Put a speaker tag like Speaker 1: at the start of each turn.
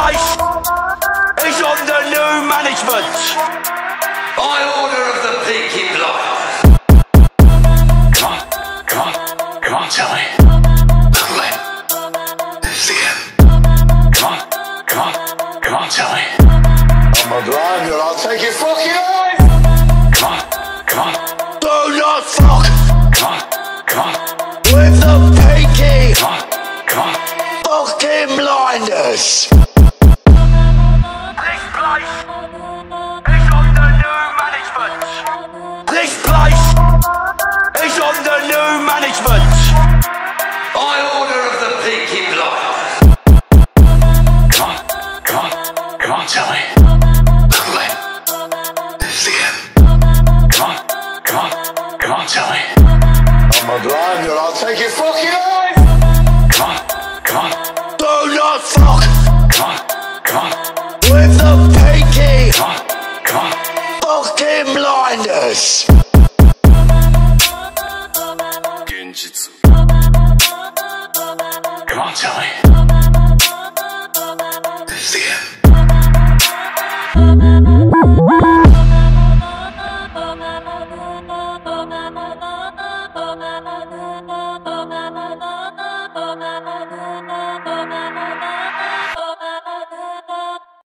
Speaker 1: place is under new management. By order of the Peaky Blinders. Come on, tell me. Lovely. This is the end. Come on, tell me.
Speaker 2: I'm a blinder, I'll take your fucking life!
Speaker 1: Come on.
Speaker 2: Do not fuck!
Speaker 1: Come on.
Speaker 2: With the Peaky!
Speaker 1: Come on.
Speaker 2: Fucking blinders!
Speaker 1: This place is under new management. This place is under new management. By order of the Peaky Blinders. Come on, tell me.
Speaker 2: Lovely. This is the end.
Speaker 1: Come on, tell me.
Speaker 2: I'm a blinder, I'll take your fucking life!
Speaker 1: Come on.
Speaker 2: Do not fuck!
Speaker 1: Come on.
Speaker 2: With the Peaky!
Speaker 1: Come on.
Speaker 2: Fucking blinders!
Speaker 1: 現実。Come on, tell me.